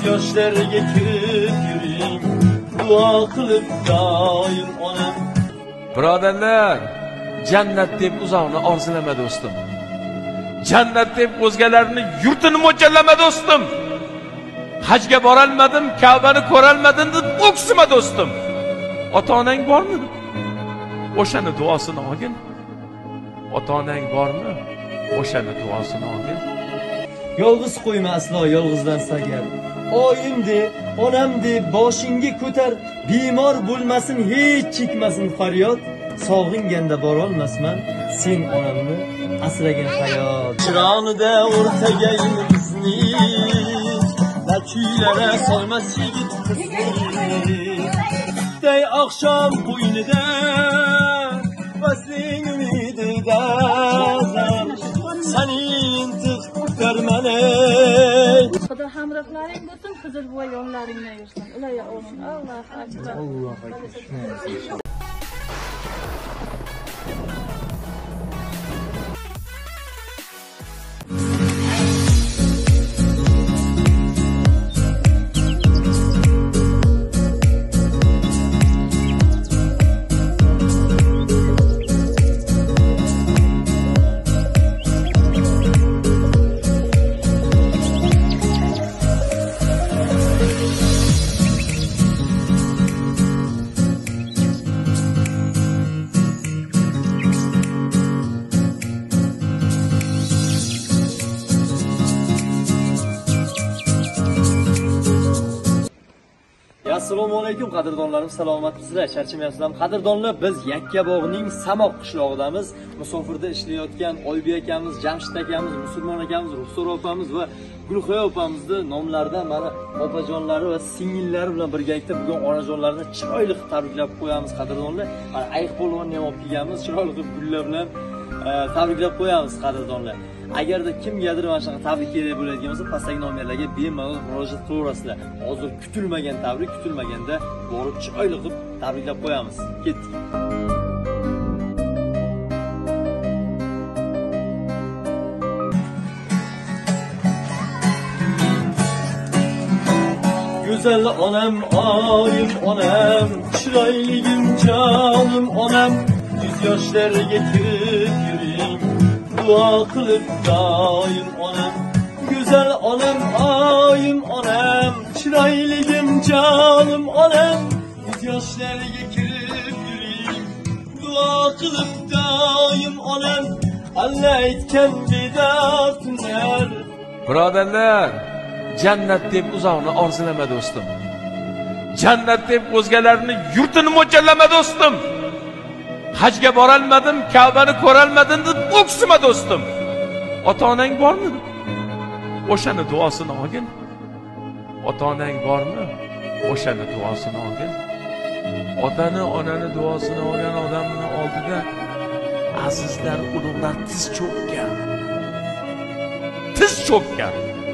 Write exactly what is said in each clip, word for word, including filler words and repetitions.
yoshlarga kirib yuring, duo qilib doim onam. Birodarlar, jannat deb uzoqni orzulama do'stim. Jannat deb o'zgalarni yurtini mo'ljallama do'stim. Hajga borolmadim, Ka'bani ko'rolmadim deb o'ksima do'stim. Ota-onang bormi? O'shani duosini olgin. Ota-onang bormi? O'shani duosini olgin. Yolg'iz qo'yma aslo yolg'izlansagar. Oyimde, onamde boshingga ko'tar, bemor bo'lmasin, hech chekmasin faryod. Sog'inganda borolmasman, sen onamni asragan hayot. Chironida o'rtagayin bizni, na kuylara solmas yigit qizni. Day oqshom qo'ynida, vasling umidida, senin tıklarmane. Xudo hamrohlaring bo'lsin, Qizilboy yo'llaringdan yursin. Iloyo olsin. Alloh akbar. Alloh akbar. Assalomu alaykum qadrdonlarim, salomatmisizlar? Charchamayapsizlarmi? Qadrdonlar, biz Yakkabog'ning Samoq qishlog'idamiz. Musofirda ishlayotgan Oybek akamiz, Jamshid akamiz, Musulmon akamiz, Ruxsor opamiz va Gulxoy opamizni nomlaridan mana opajonlari va singillari bilan birgalikda bugun onajonlarni chiroyli qilib tabriklab qo'yamiz qadrdonlar. Mana ayiq polvonni ham olib kelganmiz, chiroyli qilib gullar bilan tabriklab qo'yamiz qadrdonlar. Agarda kimgadir mana shunaqa tabrik kerak bo'ladigan bo'lsa, pastdagi nomerlarga bemalol murojaat qilaverasizlar. Hozir kutilmagan tabrik, kutilmaganda borib chiroyli qilib tabriklab qo'yamiz. Ketdik. Güzel onam, oyim onam, chiroyligim jonim onam, yuz yoshlarga kirib yuring, duo qilib doim onam. Güzel onam, oyim onam, chiroyligim jonim onam, yuz yoshlarga kirib yuring, duo qilib doim onam. Alla aytgan bedor tunlar. Birodarlar, jannat deb uzoqni orzulama do'stim. Jannat deb o'zgalarni yurtini mo'ljallama do'stim. Hajga borolmadim, Ka'bani ko'rolmadim deb o'ksima do'stim. Ota-onang bormi? O'shani duosini olgin. Ota-onang bormi? O'shani duosini olgin. Otani, onani duosini olgan odamning oldida azizlar, ulug'lar tiz cho'kkan. Tiz cho'kkan.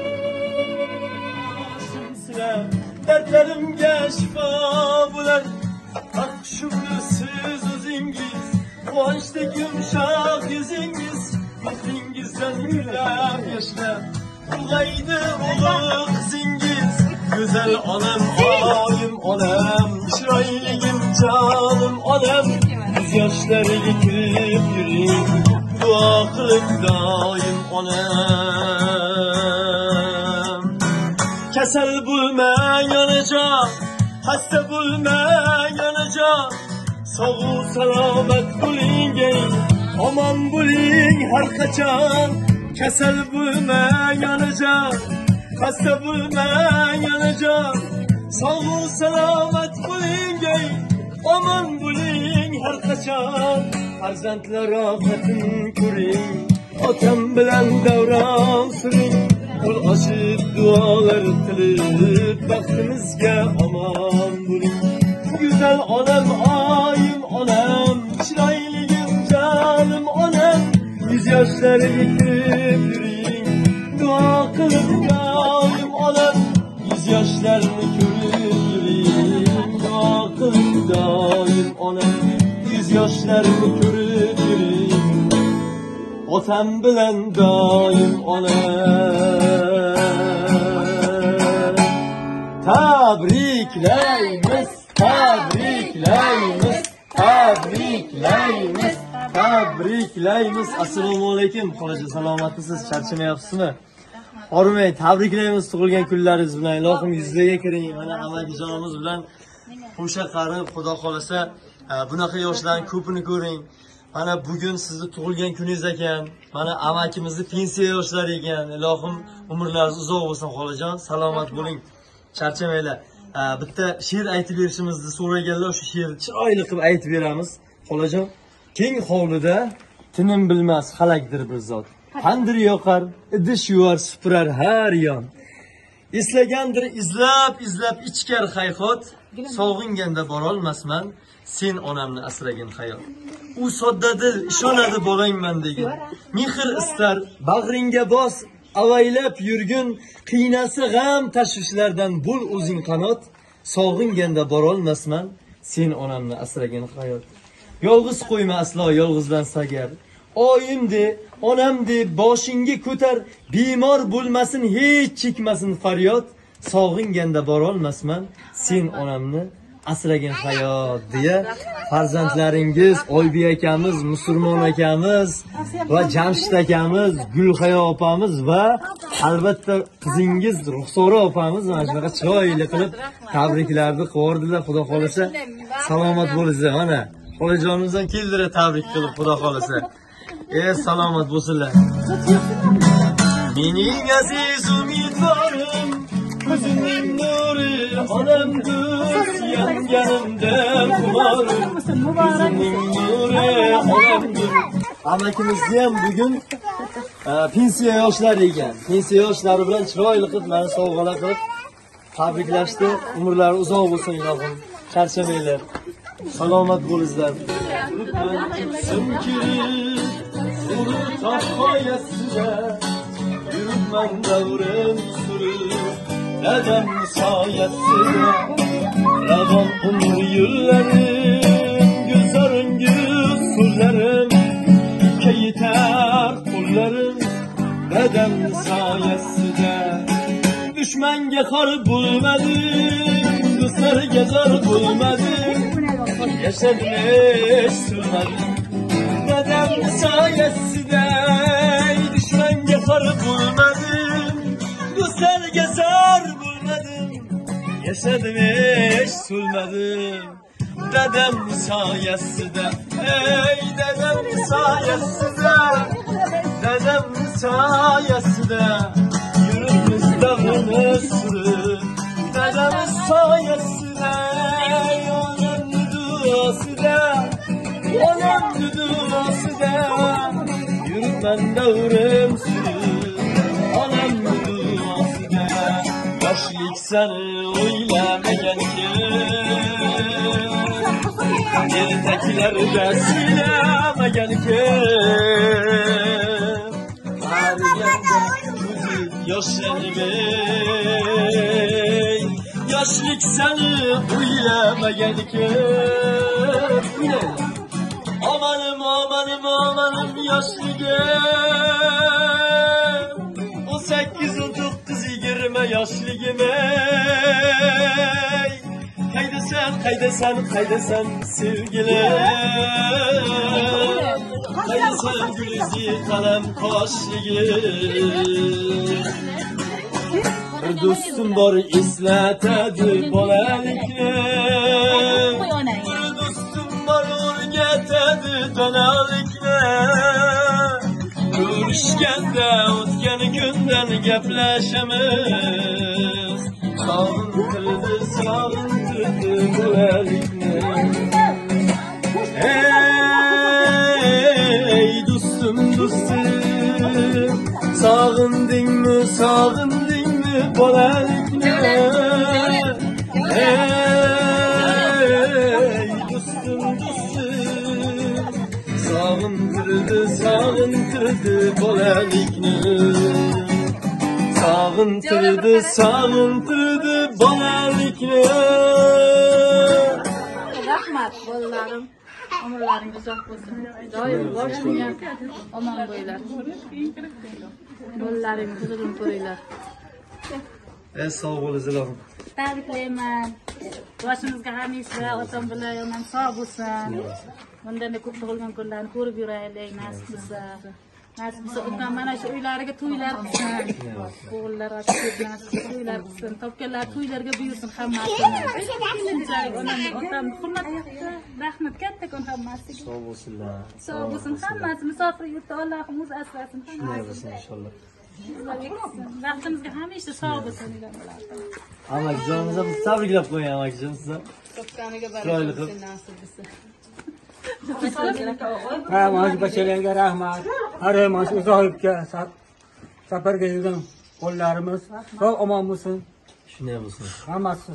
Dertlerimge şifa bular, hak şükrüsüz o'zingiz, quvonchda yumshoq yuzingiz, mehringizdan yurab yoshlar, ulg'aydi ulug' qizingiz. Go'zal onam, oyim onam, chiroyligim jonim onam, yuz yoshlarga kirib yuring, duo qilib doim onam. Kasal bulmang onajon, hasta bulmang onajon, sog'u salomat bo'ling, omon bo'ling har qachon. Kasal bulmang onajon, hasta bulmang onajon, sog'u salomat bo'ling, omon bo'ling har qachon. Farzandlar rohatin ko'ring, otam bilan davron suring, qo'l ochib duolar qilib, baxtimizga omon bo'ling. Güzel onam, oyim onam, chiroyligim jonim onam, yuz yoshlarga kirib yuring, duo qilib doim onam. Yuz yoshlarni ko'rib yuring, duo qilib doim onam. Yuz yoshlarni ko'rib yuring, otam bilan doim onam. tabriklaymiz, tabriklaymiz, tabriklaymiz, tabriklaymiz. Assalomu alaykum. Xolajon, salomatmisiz? Charchamayapsizmi? Hormay, tabriklaymiz tug'ilgan kunlaringiz bilan. Ilohim yuzlarga kiring. Mana amakijonimiz bilan qo'sha qarib, xudo xolasa, bunaqa yoshlarning ko'pini ko'ring. Mana bugun sizni tug'ilgan kuningiz ekan. Mana amakimizni pensiya yoshlari ekan. Ilohim umrlaringiz uzoq bo'lsin xolajon. Salomat bo'ling. Charchamanglar. Bitta she'r aytib berishimizni so'raganlar, o'sha she'rni chiroyli qilib aytib beramiz. Xolajon, keng hovlida tinim bilmas xalakdir bir zot. Tandir yoqar, idish yuvar, supurar har yon. Eslagandir izlab, izlab ichkar hayhot. Sog'inganda borolmasman, sen onamni asragin hayot. U soddadil ishonadi bolangman degan. Mehr istar, bag'ringga bos, avaylab yurgin. Qiynasi g'am tashvishlardan bul o'zing qanot. Sog'inganda borolmasman, sen onamni asragin hayot. Yolg'iz qo'yma aslo yolg'izdan sagar. Oyimdi, onamdi, boshingga ko'tar. Bemor bo'lmasin, hech chekmasin faryod. Sog'inganda borolmasman, sen onamni asragin hayot deya farzandlaringiz Oybek akamiz, Musulmon akamiz va Jamshid akamiz, Gulhayo opamiz va albatta qizingiz Ruxsora opamiz mana shunaqa chiroyli qilib tabriklarni qo'ydilar. Xudo xolasa salomat bo'linglar. Mana xolajonimizdan keldilar tabrik qilib, xudo xolasa. Ey salomat bo'lsinlar. Mening aziz umidvorim, ko'zimning nuri, onamdir, yanganimda xumorim. Ko'zimning nuri, onamdir. Amakimizni ham bugun pensiya yoshlari ekan. Pensiya yoshlari bilan chiroyli qilib meni sovg'alar qilib tabriklashdi. Umrlari uzoq bo'lsin ilohim. Charchamanglar. Salomat bo'linglar. Yürütmen davrim sürür Dedem sayesinde Yaban umur yıllarım Gözlerim güz kullarım İke yeter kullarım Dedem sayesinde Düşmenge kar bulmadım Kızlar gezer bulmadım Yaşadım eş sürmedim Dedem sayesinde Düşmenge kar bulmadım Güzel gezer bulmadım Yaşadım hiç sulmadım Dedem sayesinde Ey dedem sayesinde Dedem sayesinde Yürümüz dağını sürür Dedem sayesinde Onun duası da Onun duası da Yürütmen davrim sürür Anam duası da Yaşlık seni oylamayan ki Yerdekiler de silemeyen ki Her yerde gözü yaşlanmay Yaşlık seni oylamayan ki Amanım amanım amanım yaşlıyım O sekiz on dokuz yirmi yaşlıyım ey Haydi sen haydi sen haydi sen sevgilim Haydi sen gülüzü kalem kaşlıyım Bir dostum var isletedi bolalikle Bir dostum var o'rgatadi donalikni Ko'rishganda o'tgan kundan gaplashamiz Sog'intirdi, sog'intirdi bolalikni Ey do'stim, do'stim Sog'indingmi, sog'indingmi bolalikni Ey do'stim, do'stim Sog'intirdi, sog'intirdi bolalikni Sog'intirdi, sog'intirdi bolalikni Rahmat bolalarim. Umrlaring uzoq bo'lsin. Doim boshingga omon bo'ylar. Bolalaring huzurun ko'ringlar. E, sog' bo'liz ilohim. Tabriklayman. Boshimizga hamisha otam bilan yomon sog' bo'lsin. Bundan ko'p tug'ilgan kunlarni ko'rib yuraylik, nasib bo'lsa. Nasib bo'lsa, ukam mana shu uylariga to'ylar qilsin. O'g'illar nasib to'ylar qilsin. Topganlar to'ylarga buyursin hammasini. Shunchalik onam otam hurmat qildi. Rahmat kattakon hammasiga. Sog' bo'lsinlar. Sog' bo'lsin hammasi. Musofir yurtda Allohim o'zi asrasin. Shunday bo'lsin inshaalloh. Vaqtimizga hamisha sog' bo'lsin. Amakijonimizni tabriklab qo'ying amakijon sizni. Topganiga Chiroyli barakah qilib. nasib bo'lsin. Ha, mana bachalarimga rahmat. Har mana shu uzoqga safarga yurgan qo'llarimiz sog' omon bo'lsin. Shunday bo'lsin. Hammasi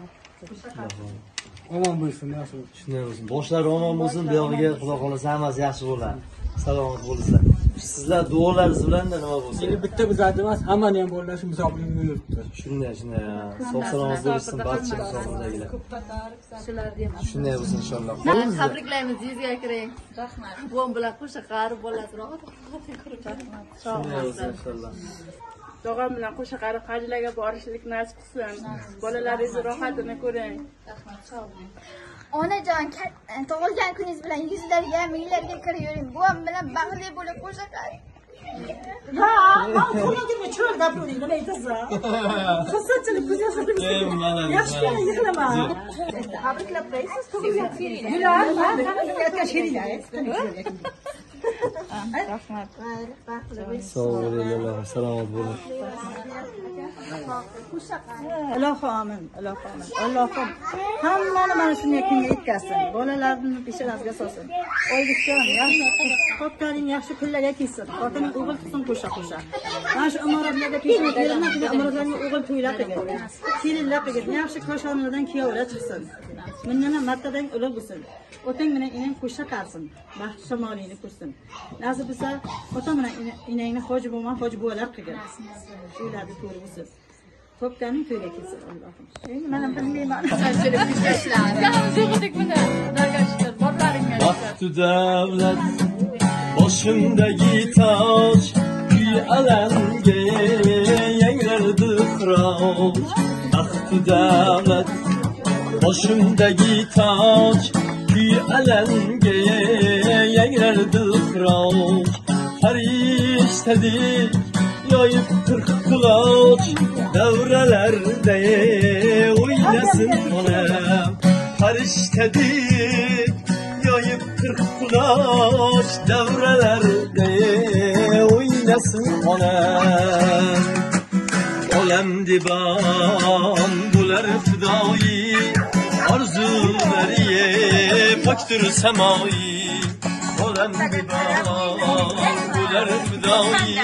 omon bo'lsin. Shunday bo'lsin. Boshlari omon bo'lsin, buyog'iga xudo xolasa hammasi yaxshi bo'ladi. Salomat bo'linglar. Sizlar duolaringiz bilan nima bo'lsin? Endi bitta bizlarni emas, hammani ham bolalar musobaqaga yuribdi. Shunday, shunday. Sog' salomat bo'lsin barcha musobaqadagilar. Shunday bo'lsin inshaalloh. Tabriklaymiz, yuzga kiring. Rahmat. Buvim bilan qo'sha qarib bo'lasiz. Shunday bo'lsin inshaalloh. Tog'am bilan qo'sha qarib hajlarga borishlik nasib qilsin. Bolalaringizni rohatini ko'ring. Onajon, tug'ilgan kuningiz bilan yuzlarga, minglarga kirib yuring. Buvam bilan baxtli bo'lib qo'sha qarib. Ha, qo'lingizga chiroyli gapiring, nima aytasiz? Xursandchilik ko'z yoshlarimiz. Yaxshi kela yig'lama. Tabriklab qo'yasiz, tug'ilgan kuningiz. Yular, aytgan sheringlar. Rahmat. Sog' bo'linglar, salomat bo'ling. Ilohim amin, ilohim amin. Allohim hammani mana shunday kunga yetkazsin. Bolalarni peshonasiga solsin. Oygizjon, yaxshi topganing yaxshi kunlarga kelsin. Xotining o'g'il qilsin qo'sha qo'sha. Mana shu imoratlarga peshona berilma, imoratlarga o'g'il to'ylar qilgan. Kelinlar qilgan. Yaxshi koshonlardan kuyovlar chiqsin. Minnana martadan ulug' bo'lsin. Otang bilan enang qo'sha qarsin. Baxt shamolingni ko'rsin. Nasib bo'lsa, otam bilan enangni hoji bo'lman, hoji buvalar qilgan. Shularni to'g'ri bo'lsin. Topganing to'yga kelsin Allohim. Endi men bilmayman. Qanchalik ishlar. Kanimiz yo'qdik buni. Xudoga shukr. Borlaringga. Baxtu davlat boshimdagi toj, kuy alanga yanglardi xiroq. Baxtu davlat boshimdagi toj, kuy alanga yanglardi xiroq. Farishtadek yoyib qirq quloch, davralarda o'ynasın onam. Farishtadek yoyib qirq quloch, davralarda o'ynasın onam. Olam divan bular fidoyi, orzulariye pokdir samoyi. Olam divan bular fidoyi,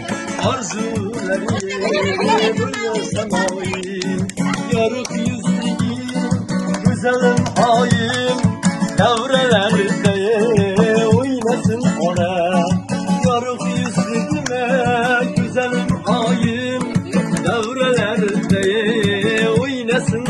orzulariye pokdir samoyi. Yorug' yuzligi güzelim oyim, davralarda o'ynasın onam. Yorug' yuzligime güzelim oyim, davralarda o'ynasın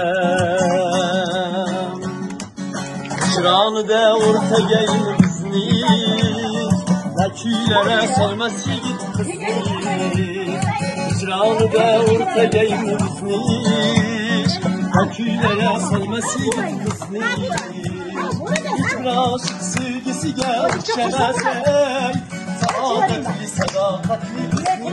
onam. Hicronida o'rtagayim bizni, na kuylara solmas yigit qizni. Hicronida o'rtagayim bizni, na kuylara solmas yigit qizni. Hicron sevgisiga o'xshamas ey, saodatli sadoqatli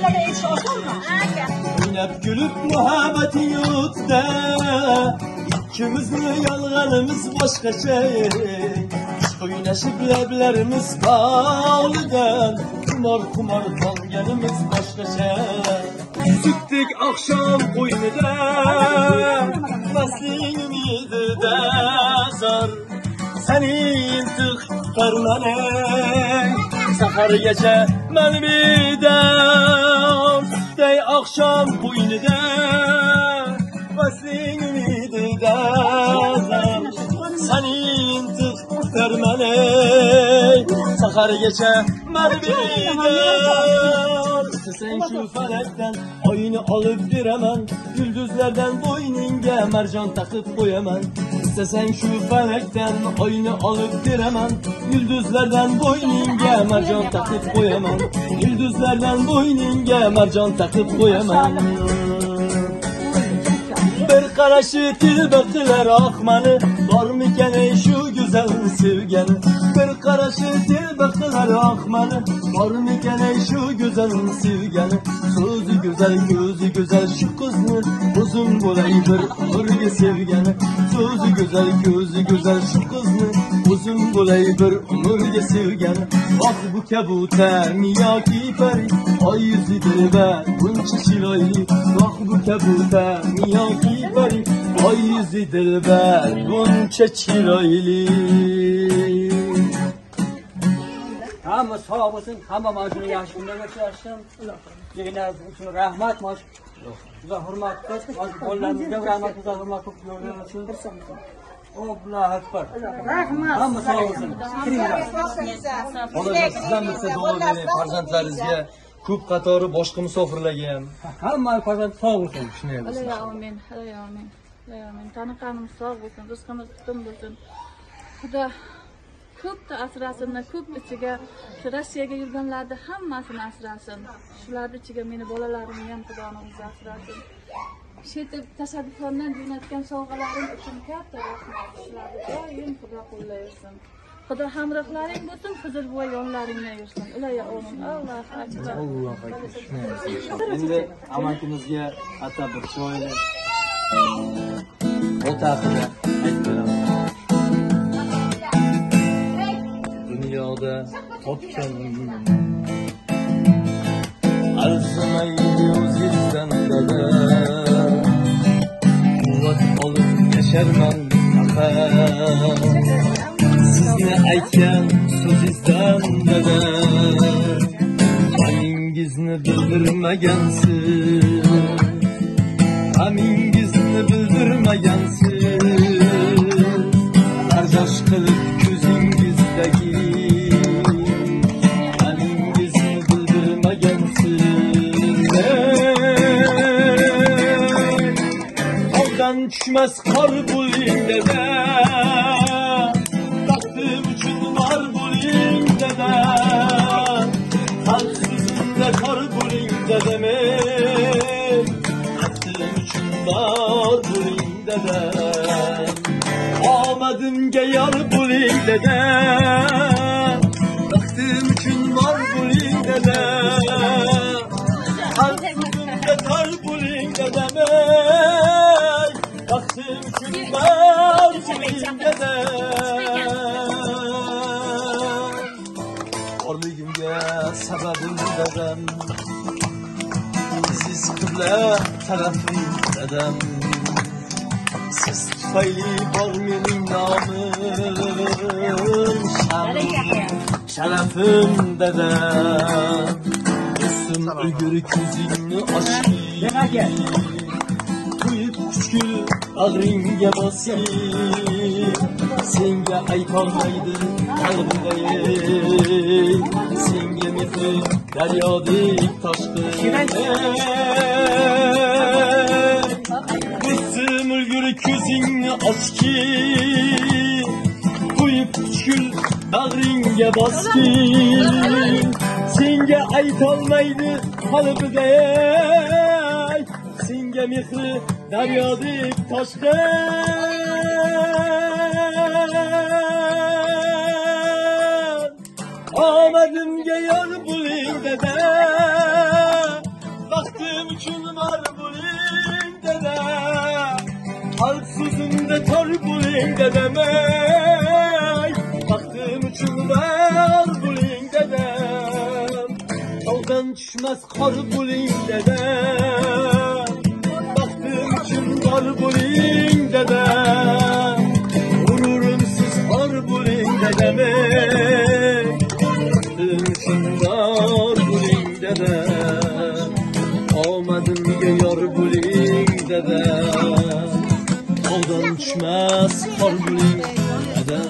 o'ynab kulib muhabbati yurtda, ikkimizni yolg'onimiz boshqacha. O'ynashib lablarimiz bog'lidan, qimor qimor qolganimiz boshqacha. Sutdek oqshom qo'ynida, mastlik umidida zor. Senin tık fermaney, sahargacha men bedor. Sutdek oqshom qo'ynida, mastlik umidida zor. Senin tık fermaney, sahargacha men bedor. İstesen şu felekten oyunu alıp beraman, yulduzlardan boyningga marjon takıp qo'yaman. İstesen şu felekten oyunu alıp beraman, yulduzlardan boyningga marjon takıp qo'yaman. Yulduzlardan boyningga marjon takıp qo'yaman. qarashi tilba qilar oqmani, bormikan ey shu go'zal sevgani. Bir qarashi tilba qilar oqmani, bormikan ey shu go'zal sevgani. So'zi go'zal, ko'zi go'zal shu qizni, o'zim bo'lay bir umrga sevgani. So'zi go'zal, ko'zi go'zal shu qizni, o'zim bo'lay bir umrga sevgani. Oh bu kabutar yoki pari, oy yuzi dilbar buncha chiroyli. Oh bu kabutar yoki pari, oy yuzi dilbar buncha chiroyli. Hamma sog' bo'lsin, hamma mana shuni yaxshi kunlarga uchrashsin. Deganlar uchun rahmat, mana juda hurmat qilib, qo'llarimizga rahmat, juda hurmat qilib yo'llasin. Allohu akbar. Rahmat. Hamma sog' bo'lsin. Onajon sizdan bitta duo bering farzandlaringizga, ko'p qatori boshqa musofirlarga ham. Hamma farzand sog' bo'lsin. Shunday bo'lsin. Alloh amin, Alloh amin, Alloh amin. Taniqanimiz sog' bo'lsin, rizqimiz butun bo'lsin. Xudo ko'pni asrasin, ko'p ichiga shu Rossiyaga yurganlarni hammasini asrasin. Shularni ichiga meni bolalarimni ham Xudoning o'zi asrasin. Shet tashabbuslardan jo'natgan sovg'alarim uchun katta rahmat. Shularni doim Xudo qo'llaysin. Xudo hamrohlaring bo'lsin, Xizr buva yonlaringda yursin. Iloyo amin. Alloh akbar. Alloh akbar. Endi amakimizga atab bir chiroyli ota haqida aytib beraman. Dunyoda topganim arzimaydi o'zingizdan dada, quvvat olib yasharman faqat sizni aytgan so'zingizdan dada. G'amingizni bildirmagansiz, g'amingizni bildirmagansiz, bardosh qilib ko'zingizdagi g'amingizni bildirmagansiz. Qoldan tushmas qor bo'ling dada, baxtim uchun var bo'ling dada. Xalq so'zimda kor bo'ling dadamey, baxtim uchun var bo'ling dada. Omadimga yor bo'ling dada, baxtim uchun var bo'ling dada. Xalq so'zimda kor bo'ling dadamey, baxtim uchun var bo'ling dada. Borligimga sababim dadam, siz qibla tarafim dadam. Siz tufayli bor mening nomim, sharafim dadam. Do'stim o'g'ri ko'zingni ochgin, to'yib kuchkul bag'ringga bosgin. Senga aytolmaydi qalbimda, senga mehri daryodek toshqin. Do'stim o'g'ri ko'zingni ochgin, to'yib kuchkul bag'ringga bosgin. Senga aytolmaydi qalbimda, senga mehri daryodek toshqin. Omadimga yor bo'ling dada, baxtim uchun var bo'ling dada. Xalq so'zimda tor bo'ling dadamey, baxtim uchun var bo'ling dadam. Tog'dan tushmas qor bo'ling dada, baxtim uchun var bo'ling dada. G'ururimsiz xor bo'ling dadamey, baxtim uchun var bo'ling dada. Omadimga yor bo'ling dada, tog'dan tushmas qor bo'ling dada.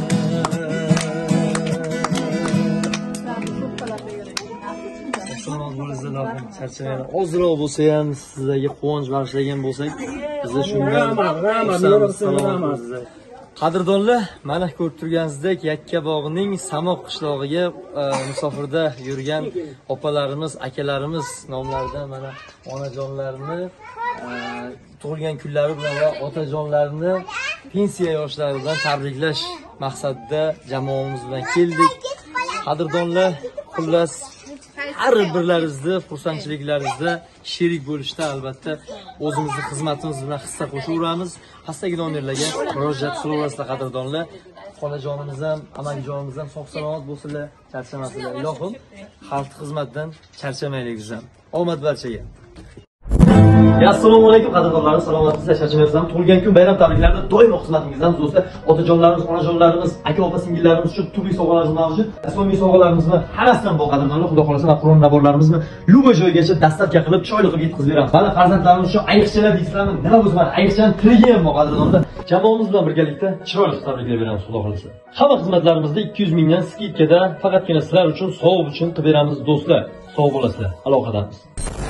Charchamayman. Ozroq bo'lsa ham sizlarga quvonch bag'ishlagan bo'lsak, biz shundan xursandmiz. Qadrdonlar, mana ko'rib turganingizdek, Yakkabog'ning Samoq qishlog'iga musofirda yurgan opalarimiz, akalarimiz nomlaridan mana onajonlarni tug'ilgan kunlari bilan va otajonlarni pensiya yoshlari bilan tabriklash maqsadida jamoamiz bilan keldik. Qadrdonlar, xullas har birlaringizni xursandchiliklaringizda sherik bo'lishda albatta o'zimizni xizmatimiz bilan hissa qo'shaveramiz. Pastdagi nomerlarga murojaat qilaverasizlar qadrdonlar. Xolajonimiz ham, amakijonimiz ham sog' salomat bo'lsinlar, charchamasizlar. Ilohim, xalq xizmatdan charchamaylik biz ham. Omad barchaga. Assalomu alaykum qadrdonlarim, salomatsizlar, charchamayapsizlar. Tug'ilgan kun bayram tabriklarida doimo xizmatingizdamiz do'stlar. Otajonlarimiz, onajonlarimiz, aka opa singillarimiz uchun turli sovg'alarimiz mavjud. Asosiy sovg'alarimizni hammasidan bu qadrdonlar, xudo xolasa Qur'on naborlarimizni yuboy joygacha dastlabki qilib choyli qilib yetkazib beramiz. Mana farzandlarimiz uchun ayiqchalar deysizlarmi? Nima bo'lsa mana ayiqchani tiliga ham bor qadrdonlar. Jamoamiz bilan birgalikda chiroyli tabriklar beramiz xudo xolasa. Hamma xizmatlarimizda ikki yuz mingdan skidkada faqatgina sizlar uchun savob uchun qilib beramiz do'stlar. Sog' bo'lasizlar. Aloqadamiz.